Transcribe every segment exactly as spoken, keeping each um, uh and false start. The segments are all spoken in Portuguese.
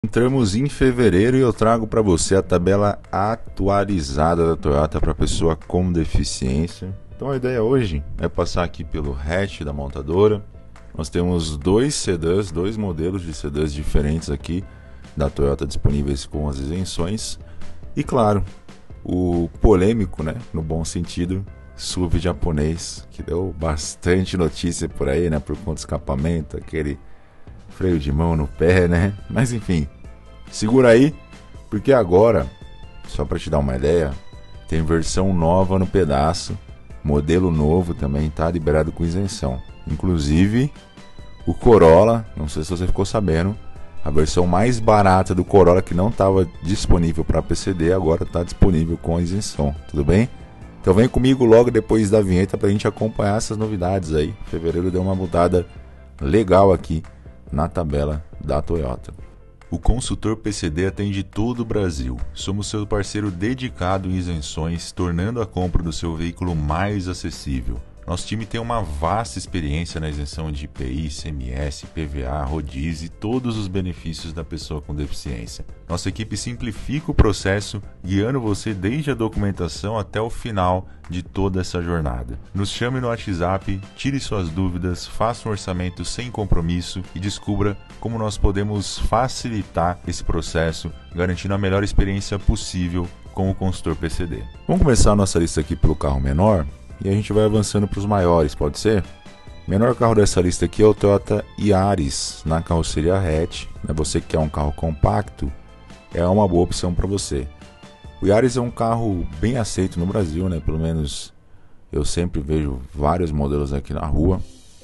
Entramos em fevereiro e eu trago para você a tabela atualizada da Toyota para pessoa com deficiência. Então a ideia hoje é passar aqui pelo hatch da montadora. Nós temos dois sedãs, dois modelos de sedãs diferentes aqui da Toyota disponíveis com as isenções. E claro, o polêmico, né, no bom sentido, S U V japonês, que deu bastante notícia por aí, né, por conta do escapamento, aquele freio de mão no pé, né? Mas enfim, segura aí, porque agora, só para te dar uma ideia, tem versão nova no pedaço, modelo novo também, tá liberado com isenção. Inclusive, o Corolla, não sei se você ficou sabendo, a versão mais barata do Corolla que não estava disponível para P C D, agora está disponível com a isenção, tudo bem? Então vem comigo logo depois da vinheta para a gente acompanhar essas novidades aí. Fevereiro deu uma mudada legal aqui na tabela da Toyota. O consultor P C D atende todo o Brasil. Somos seu parceiro dedicado em isenções, tornando a compra do seu veículo mais acessível. Nosso time tem uma vasta experiência na isenção de I P I, I C M S, P V A, rodízio e todos os benefícios da pessoa com deficiência. Nossa equipe simplifica o processo, guiando você desde a documentação até o final de toda essa jornada. Nos chame no WhatsApp, tire suas dúvidas, faça um orçamento sem compromisso e descubra como nós podemos facilitar esse processo, garantindo a melhor experiência possível com o consultor P C D. Vamos começar a nossa lista aqui pelo carro menor. E a gente vai avançando para os maiores, pode ser? O menor carro dessa lista aqui é o Toyota Yaris, na carroceria hatch. Você que quer um carro compacto, é uma boa opção para você. O Yaris é um carro bem aceito no Brasil, né? Pelo menos eu sempre vejo vários modelos aqui na rua.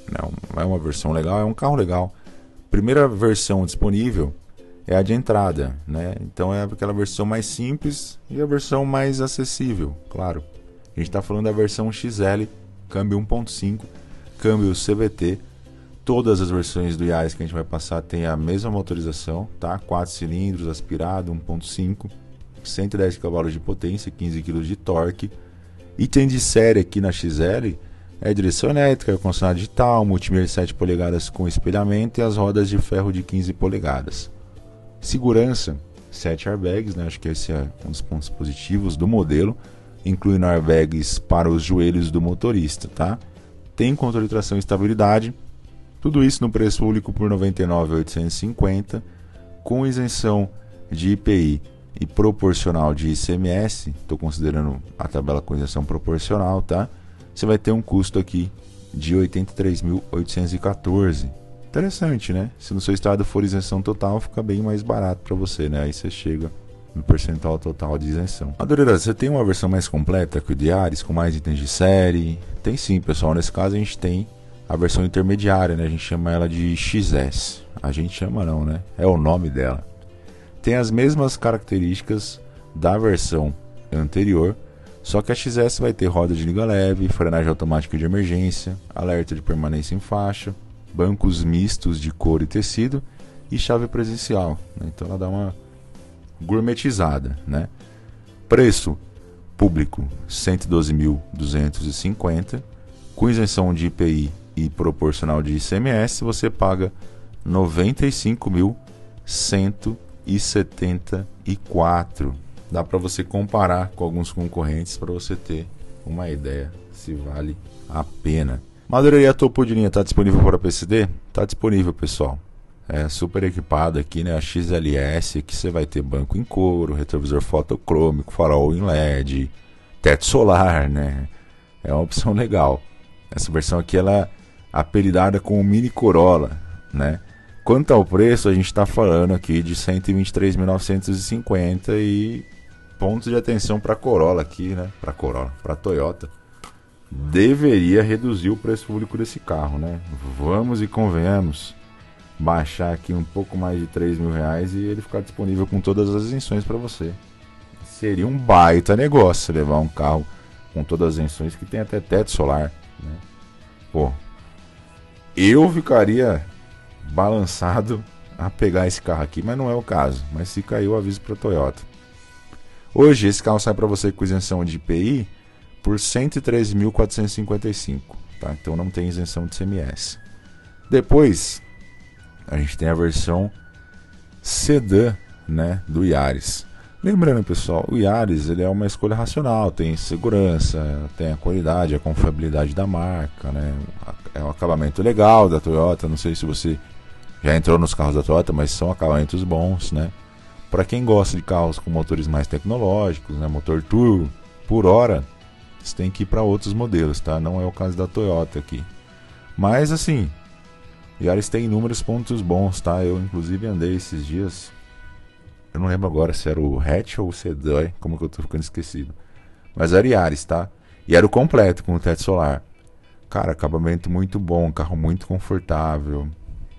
É uma versão legal, é um carro legal. Primeira versão disponível é a de entrada, né? Então é aquela versão mais simples e a versão mais acessível, claro. A gente está falando da versão X L, câmbio um ponto cinco, câmbio C V T. Todas as versões do Yaris que a gente vai passar tem a mesma motorização, tá? quatro cilindros, aspirado, um ponto cinco, cento e dez cavalos de potência, quinze quilos de torque. Item de série aqui na X L é direção elétrica, ar-condicionado digital, multimídia de sete polegadas com espelhamento e as rodas de ferro de quinze polegadas. Segurança, sete airbags, né? Acho que esse é um dos pontos positivos do modelo. Incluindo airbags para os joelhos do motorista, tá? Tem controle de tração e estabilidade. Tudo isso no preço público por noventa e nove mil oitocentos e cinquenta, com isenção de I P I e proporcional de I C M S. Estou considerando a tabela com isenção proporcional, tá? Você vai ter um custo aqui de oitenta e três mil oitocentos e quatorze. Interessante, né? Se no seu estado for isenção total, fica bem mais barato para você, né? Aí você chega no percentual total de isenção. Madureira, você tem uma versão mais completa que o Yaris, com mais itens de série? Tem sim, pessoal. Nesse caso a gente tem a versão intermediária, né? A gente chama ela de X S. A gente chama não, né? É o nome dela. Tem as mesmas características da versão anterior, só que a X S vai ter roda de liga leve, frenagem automática de emergência, alerta de permanência em faixa, bancos mistos de couro e tecido e chave presencial, né? Então ela dá uma gourmetizada, né? Preço público cento e doze mil duzentos e cinquenta, com isenção de I P I e proporcional de I C M S você paga noventa e cinco mil cento e setenta e quatro. Dá para você comparar com alguns concorrentes para você ter uma ideia se vale a pena. Madureira topo de linha está disponível para P C D? Está disponível, pessoal. É super equipado aqui, né? A X L S, que você vai ter banco em couro, retrovisor fotocrômico, farol em L E D, teto solar, né? É uma opção legal. Essa versão aqui ela é apelidada como Mini Corolla, né? Quanto ao preço, a gente está falando aqui de cento e vinte e três mil novecentos e cinquenta e pontos de atenção para Corolla aqui, né? Para Corolla, para Toyota. Deveria reduzir o preço público desse carro, né? Vamos e convenhamos. Baixar aqui um pouco mais de três mil reais e ele ficar disponível com todas as isenções para você. Seria um baita negócio levar um carro com todas as isenções que tem até teto solar, né? Pô, eu ficaria balançado a pegar esse carro aqui, mas não é o caso. Mas se caiu, aviso para Toyota. Hoje esse carro sai para você com isenção de I P I por cento e treze mil quatrocentos e cinquenta e cinco, tá? Então não tem isenção de I C M S. Depois a gente tem a versão sedã, né, do Yaris. Lembrando, pessoal, o Yaris ele é uma escolha racional, tem segurança, tem a qualidade, a confiabilidade da marca, né? É um acabamento legal da Toyota. Não sei se você já entrou nos carros da Toyota, mas são acabamentos bons, né? Para quem gosta de carros com motores mais tecnológicos, né, motor turbo, por hora, você tem que ir para outros modelos, tá? Não é o caso da Toyota aqui. Mas assim, o Yaris tem inúmeros pontos bons, tá? Eu inclusive andei esses dias. Eu não lembro agora se era o hatch ou o sedã, como que eu tô ficando esquecido. Mas era Yaris, tá? E era o completo, com o teto solar. Cara, acabamento muito bom, carro muito confortável,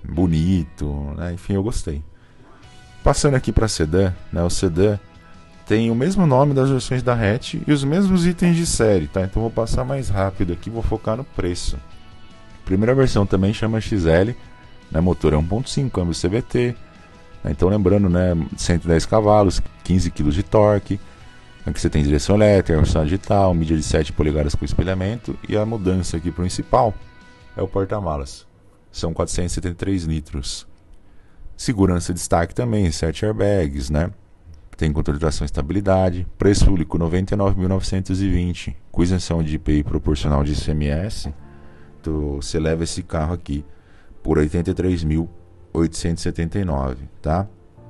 bonito, né? Enfim, eu gostei. Passando aqui para sedã, né? O sedã tem o mesmo nome das versões da hatch e os mesmos itens de série, tá? Então vou passar mais rápido aqui, vou focar no preço. Primeira versão também chama X L, né? Motor é um ponto cinco, câmbio C V T. Então lembrando, né, cento e dez cavalos, quinze quilos de torque. Aqui você tem direção elétrica, versão digital, mídia de sete polegadas com espelhamento. E a mudança aqui principal é o porta-malas. São quatrocentos e setenta e três litros. Segurança de destaque também, sete airbags, né? Tem controle de tração e estabilidade. Preço público noventa e nove mil novecentos e vinte, com isenção de I P I proporcional de I C M S. Então, você leva esse carro aqui por oitenta e três mil oitocentos e setenta e nove, tá?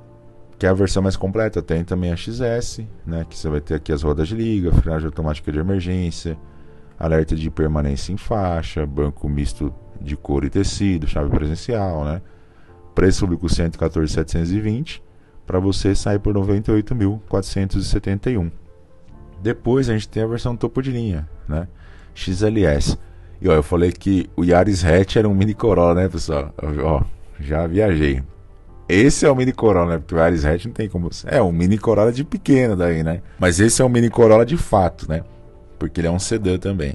Que é a versão mais completa. Tem também a X S, né? Que você vai ter aqui as rodas de liga, frenagem automática de emergência, alerta de permanência em faixa, banco misto de couro e tecido, chave presencial, né? Preço público cento e quatorze mil setecentos e vinte, para você sair por noventa e oito mil quatrocentos e setenta e um. Depois a gente tem a versão topo de linha, né? X L S. E ó, eu falei que o Yaris hatch era um mini Corolla, né, pessoal? Ó, já viajei. Esse é o mini Corolla, né? Porque o Yaris hatch não tem como... É um mini Corolla de pequeno daí, né? Mas esse é um mini Corolla de fato, né? Porque ele é um sedã também.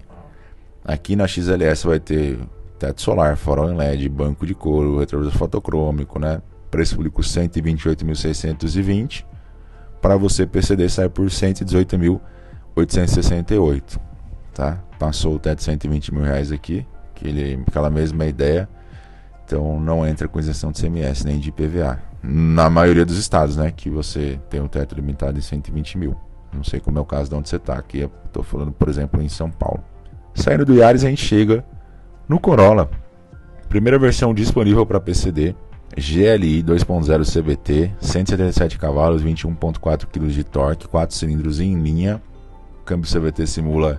Aqui na X L S vai ter teto solar, farol em L E D, banco de couro, retrovisor fotocrômico, né? Preço público cento e vinte e oito mil seiscentos e vinte. Para você, P C D sai por cento e dezoito mil oitocentos e sessenta e oito. Tá? Passou o teto de cento e vinte mil reais aqui, que ele, aquela mesma ideia. Então não entra com isenção de I C M S nem de I P V A. Na maioria dos estados, né? Que você tem um teto limitado de cento e vinte mil. Não sei como é o caso de onde você está. Aqui eu estou falando, por exemplo, em São Paulo. Saindo do Yaris, a gente chega no Corolla. Primeira versão disponível para P C D. G L I dois ponto zero C V T, cento e setenta e sete cavalos, vinte e um ponto quatro quilos de torque, quatro cilindros em linha. Câmbio C V T simula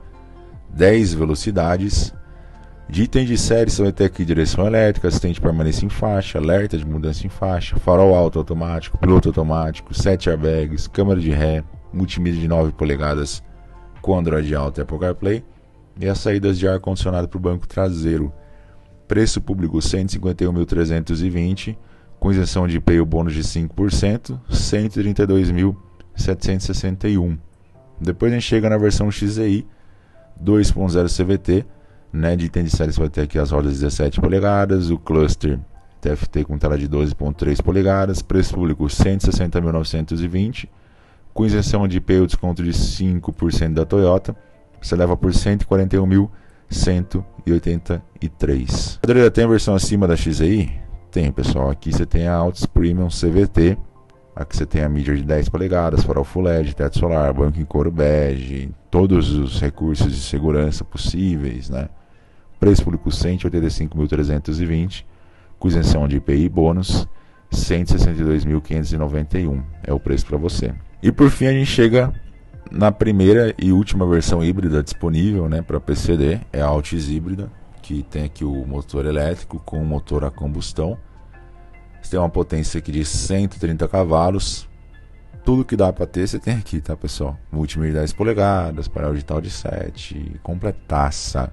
dez velocidades. De item de série você vai ter aqui direção elétrica, assistente de permanência em faixa, alerta de mudança em faixa, farol alto automático, piloto automático, sete airbags, câmera de ré, multimídia de nove polegadas com Android Auto e Apple CarPlay e as saídas de ar condicionado para o banco traseiro. Preço público cento e cinquenta e um mil trezentos e vinte, com isenção de I P I e o bônus de cinco por cento, cento e trinta e dois mil setecentos e sessenta e um. Depois a gente chega na versão X E I dois ponto zero C V T, né, de item de série você vai ter aqui as rodas dezessete polegadas, o cluster T F T com tela de doze ponto três polegadas, preço público cento e sessenta mil novecentos e vinte, com isenção de I P I e o desconto de cinco por cento da Toyota, você leva por cento e quarenta e um mil cento e oitenta e três. Tem a versão acima da X E I? Tem, pessoal. Aqui você tem a Altis Premium C V T. Aqui você tem a mídia de dez polegadas, farol Full L E D, teto solar, banco em couro bege, todos os recursos de segurança possíveis, né? Preço público cento e oitenta e cinco mil trezentos e vinte, com isenção de I P I e bônus cento e sessenta e dois mil quinhentos e noventa e um. É o preço para você. E por fim a gente chega na primeira e última versão híbrida disponível, né, para P C D, é a Altis híbrida, que tem aqui o motor elétrico com o motor a combustão. Você tem uma potência aqui de cento e trinta cavalos. Tudo que dá para ter você tem aqui, tá, pessoal? Multimídia de dez polegadas, painel digital de sete, completaça.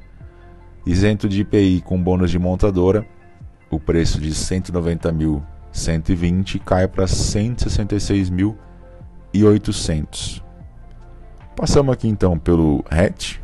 Isento de I P I com bônus de montadora. O preço de cento e noventa mil cento e vinte cai para cento e sessenta e seis mil e oitocentos. Passamos aqui então pelo hatch,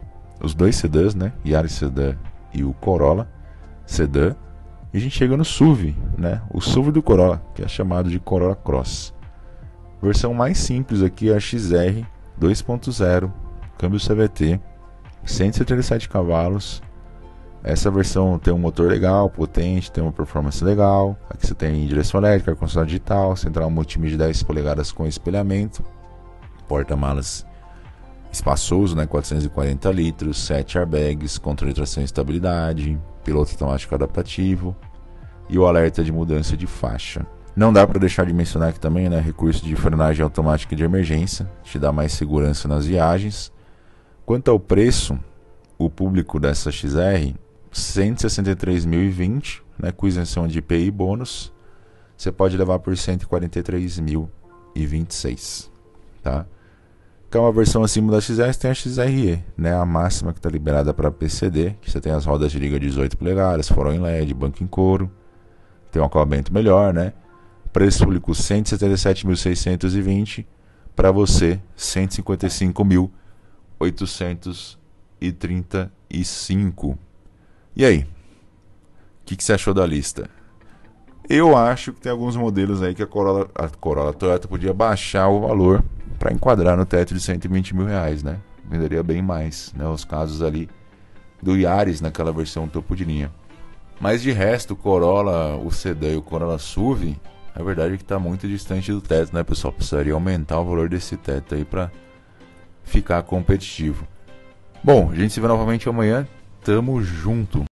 os dois sedãs, né? Yaris sedã e o Corolla sedã. E a gente chega no S U V, né? O S U V do Corolla, que é chamado de Corolla Cross. Versão mais simples aqui é a X R dois ponto zero, câmbio C V T, cento e setenta e sete cavalos, Essa versão tem um motor legal, potente, tem uma performance legal. Aqui você tem direção elétrica, ar-condicionado digital, central multimídia de dez polegadas com espelhamento, porta-malas espaçoso, né, quatrocentos e quarenta litros, sete airbags, controle de tração e estabilidade, piloto automático adaptativo e o alerta de mudança de faixa. Não dá para deixar de mencionar aqui também, né, recurso de frenagem automática de emergência, te dá mais segurança nas viagens. Quanto ao preço, o público dessa X R, cento e sessenta e três mil e vinte, né, com isenção de I P I e bônus, você pode levar por cento e quarenta e três mil e vinte e seis, tá? Que é uma versão acima da X R, tem a X R E, né, a máxima que está liberada para P C D, que você tem as rodas de liga dezoito polegadas, farol em L E D, banco em couro, tem um acabamento melhor, né? Preço público cento e setenta e sete mil seiscentos e vinte, para você cento e cinquenta e cinco mil oitocentos e trinta e cinco. E aí? O que, que você achou da lista? Eu acho que tem alguns modelos aí que a Corolla, a Corolla Toyota podia baixar o valor para enquadrar no teto de cento e vinte mil reais, né? Venderia bem mais, né? Os casos ali do Yaris naquela versão topo de linha. Mas de resto, o Corolla, o sedã e o Corolla S U V, a verdade é que está muito distante do teto, né, pessoal? Precisaria aumentar o valor desse teto aí para ficar competitivo. Bom, a gente se vê novamente amanhã. Tamo junto.